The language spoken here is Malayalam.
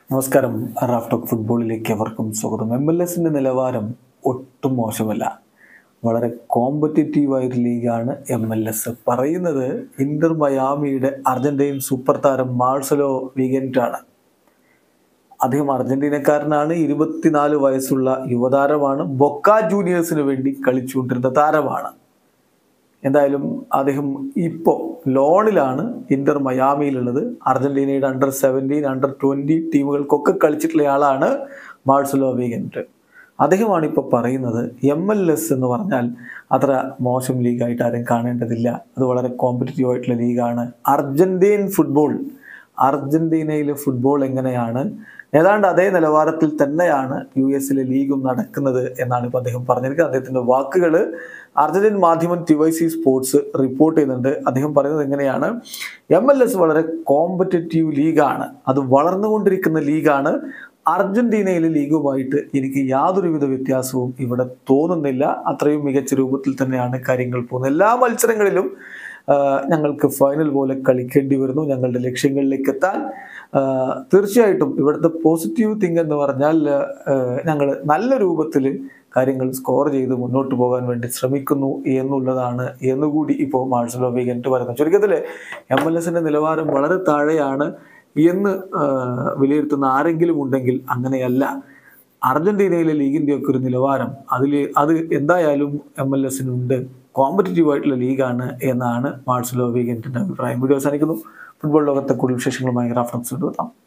നമസ്കാരം. റാഫ് ടോക്ക് ഫുട്ബോളിലേക്ക് അവർക്കും സ്വാഗതം. MLS നിലവാരം ഒട്ടും മോശമല്ല. വളരെ കോമ്പറ്റീറ്റീവായൊരു ലീഗാണ് MLS. പറയുന്നത് ഇന്റർ മയാമിയുടെ അർജന്റീൻ സൂപ്പർ താരം മാർസലോ വിഗന്റാണ്. അദ്ദേഹം അർജന്റീനക്കാരനാണ്. 24 വയസ്സുള്ള യുവതാരമാണ്. ബൊക്ക ജൂനിയേഴ്സിന് വേണ്ടി കളിച്ചുകൊണ്ടിരുന്ന താരമാണ്. എന്തായാലും അദ്ദേഹം ഇപ്പോൾ ലോണിലാണ് ഇന്റർ മയാമിയിലുള്ളത്. അർജന്റീനയുടെ അണ്ടർ 17, അണ്ടർ 20 ടീമുകൾക്കൊക്കെ കളിച്ചിട്ടുള്ള ആളാണ് മാർസലോ വിഗന്റ്. അദ്ദേഹമാണ് ഇപ്പോൾ പറയുന്നത് MLS എന്ന് പറഞ്ഞാൽ അത്ര മോശം ലീഗായിട്ട് ആരും കാണേണ്ടതില്ല, അത് വളരെ കോമ്പറ്റീറ്റീവ് ആയിട്ടുള്ള ലീഗാണ്. അർജന്റീനയിലെ ഫുട്ബോൾ എങ്ങനെയാണ്, ഏതാണ്ട് അതേ നിലവാരത്തിൽ തന്നെയാണ് US ലീഗും നടക്കുന്നത് എന്നാണ് ഇപ്പോൾ അദ്ദേഹം പറഞ്ഞിരിക്കുന്നത്. അദ്ദേഹത്തിൻ്റെ വാക്കുകൾ അർജന്റീൻ മാധ്യമം TYC സ്പോർട്സ് റിപ്പോർട്ട് ചെയ്യുന്നുണ്ട്. അദ്ദേഹം പറയുന്നത് എങ്ങനെയാണ്, MLS വളരെ കോമ്പറ്റീറ്റീവ് ലീഗാണ്, അത് വളർന്നുകൊണ്ടിരിക്കുന്ന ലീഗാണ്. അർജന്റീനയിലെ ലീഗുമായിട്ട് എനിക്ക് യാതൊരുവിധ വ്യത്യാസവും ഇവിടെ തോന്നുന്നില്ല. അത്രയും മികച്ച രൂപത്തിൽ തന്നെയാണ് കാര്യങ്ങൾ പോകുന്നത്. എല്ലാ മത്സരങ്ങളിലും ഞങ്ങൾക്ക് ഫൈനൽ പോലെ കളിക്കേണ്ടി വരുന്നു ഞങ്ങളുടെ ലക്ഷ്യങ്ങളിലേക്ക് എത്താൻ. തീർച്ചയായിട്ടും ഇവിടുത്തെ പോസിറ്റീവ് തിങ് എന്ന് പറഞ്ഞാൽ ഞങ്ങൾ നല്ല രൂപത്തിൽ കാര്യങ്ങൾ സ്കോർ ചെയ്ത് മുന്നോട്ട് പോകാൻ വേണ്ടി ശ്രമിക്കുന്നു എന്നുള്ളതാണ് എന്നുകൂടി ഇപ്പോൾ മാർസലോ വിഗന്റ് പറയുന്നത്. ചുരുക്കത്തിൽ MLS നിലവാരം വളരെ താഴെയാണ് എന്ന് വിലയിരുത്തുന്ന ആരെങ്കിലും ഉണ്ടെങ്കിൽ അങ്ങനെയല്ല. അർജന്റീനയിലെ ലീഗിൻ്റെ ഒക്കെ ഒരു നിലവാരം അത് എന്തായാലും MLS കോമ്പറ്റീറ്റീവ് ആയിട്ടുള്ള ലീഗാണ് എന്നാണ് മാർസലോ വിഗന്റിൻ്റെ അഭിപ്രായം. വീഡിയോ അവസാനിക്കുന്നു. ഫുട്ബോൾ ലോകത്തെ കൂടുതൽ വിശേഷങ്ങളുമായി റാഫ് ടോക്സ് കൊണ്ടുവരാം.